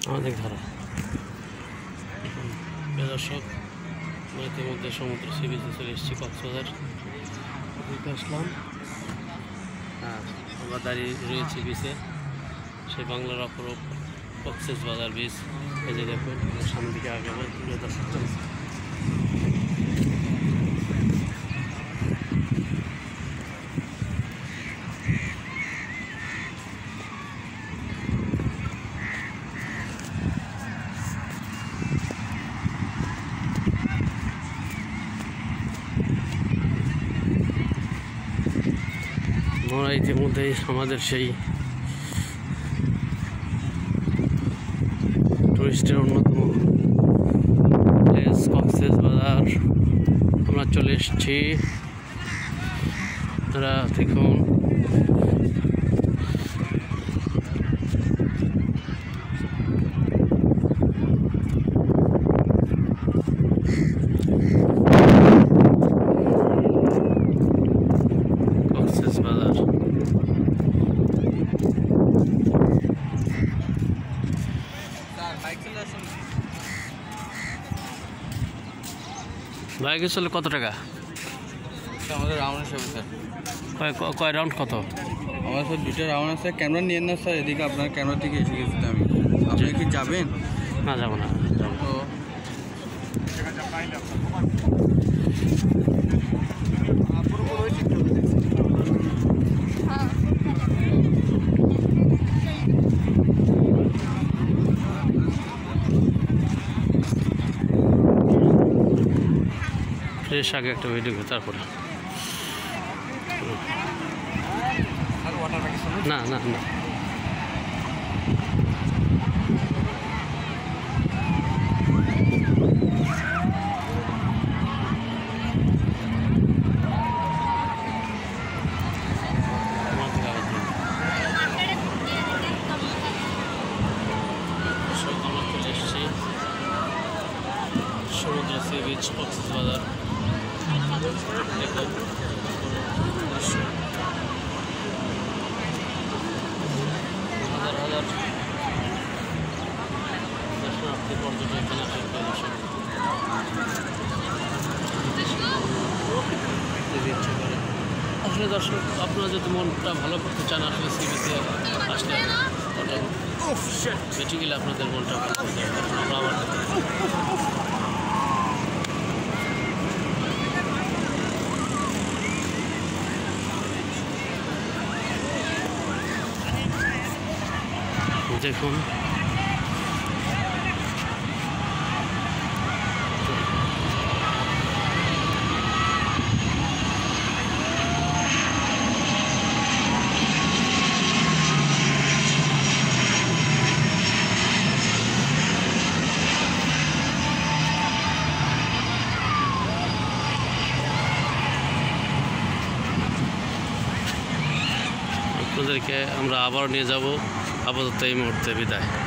অনেক ধারা। দর্শক, ইতিমধ্যে সমুদ্র সি বিচে চলে এসেছি, কক্সবাজার ঘুরতে আসলাম। আমরা দাঁড়িয়ে রয়েছি বিচে, সেই বাংলার অপরূপ কক্সবাজার বিচ। এই যে দেখুন, সামনের দিকে আগে আমরা ইতিমধ্যেই আমাদের সেই টুরিস্টের অন্যতম প্লেস কক্সবাজার আমরা চলে এসেছি। তারা দেখুন, বাইকে চলে কত টাকা? আমাদের রাউন্ড হিসেবে স্যার। কয় রাউন্ড কত? আমার স্যার 2টা রাউন্ড আছে। ক্যামেরা নিয়ে না স্যার, এদিকে আপনার ক্যামেরা থেকে এসে গেছি আমি। আপনি কি যাবেন? না, যাবো না। তো ফ্রেশ আগে একটা ভিডিও তারপরে না না না চলে এসেছি সমুদ্র সি বিচ কক্সবাজার। দেখুন, হাজার হাজার দর্শনার্থী পর্যটক এখানে আসলে দর্শক, আপনারা যদি মনটা ভালো করতে চান, আসলে সি বিচে আসলে বেঁচে গেলে আপনাদের মনটা ভালো করতে হবে। আমরা আবার দেখুন, আপনাদেরকে আমরা আবার নিয়ে যাব। আপাতত এই মুহূর্তে বিদায়।